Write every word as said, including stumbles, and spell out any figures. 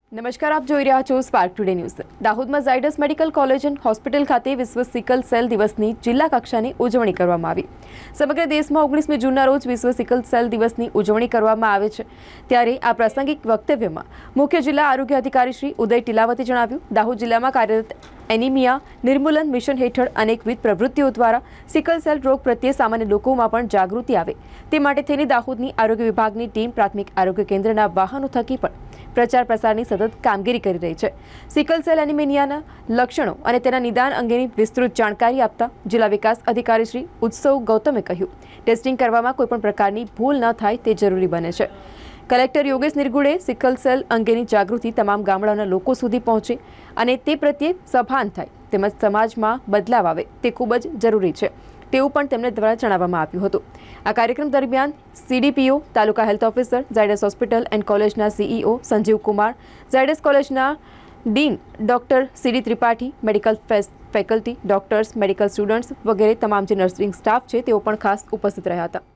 નમસ્કાર, આપ જોઈ રહ્યા છો સ્પાર્ક ટુડે ન્યૂઝ। દાહોદમાં Zydus medical college and hospital ખાતે વિશ્વ સિકલ સેલ દિવસની જિલ્લા કક્ષાની ઉજવણી કરવામાં આવી। સમગ્ર દેશમાં ઓગણીસમી જૂનના રોજ વિશ્વ સિકલ સેલ દિવસની ઉજવણી કરવામાં આવે છે, ત્યારે આ પ્રાસંગિક વક્તવ્યમાં મુખ્ય જિલ્લા આરોગ્ય અધિકારી શ્રી ઉદય ટીલાવતે જણાવ્યું, દાહોદ જિલ્લામાં કાર્યરત એનિમિયા નિર્મૂલન મિશન હેઠળ અનેકવિધ પ્રવૃત્તિઓ દ્વારા સિકલ સેલ રોગ પ્રત્યે સામાન્ય લોકોમાં પણ જાગૃતિ આવે તે માટે થઈને દાહોદની આરોગ્ય વિભાગની ટીમ પ્રાથમિક આરોગ્ય કેન્દ્રના વાહનો થકી પણ પ્રચાર પ્રસારની સતત કામગીરી કરી રહી છે। સિકલ સેલ એનિમિયાના લક્ષણો અને તેના નિદાન અંગેની વિસ્તૃત જાણકારી આપતા જિલ્લા વિકાસ અધિકારી શ્રી ઉત્સવ ગૌતમે કહ્યું, ટેસ્ટિંગ કરવામાં કોઈપણ પ્રકારની ભૂલ ન થાય તે જરૂરી બને છે। Collector Yogesh Nirgude sickle cell અંગેની જાગૃતિ તમામ ગામડાના લોકો સુધી પહોંચે અને તે પ્રત્યે સભાન થાય તેમજ સમાજમાં બદલાવ આવે તે ખૂબ જ જરૂરી છે તેવું પણ તેમને દ્વારા જણાવવામાં આવ્યું હતું। આ કાર્યક્રમ દરમિયાન CDPO, taluka health officer, Zydus hospital and કોલેજના સીઈઓ સંજીવ કુમાર, ઝાયડસ કોલેજના dean doctor CD Tripathi, medical faculty, doctors, medical students વગેરે તમામ જે નર્સિંગ સ્ટાફ છે તેઓ પણ ખાસ ઉપસ્થિત રહ્યા હતા।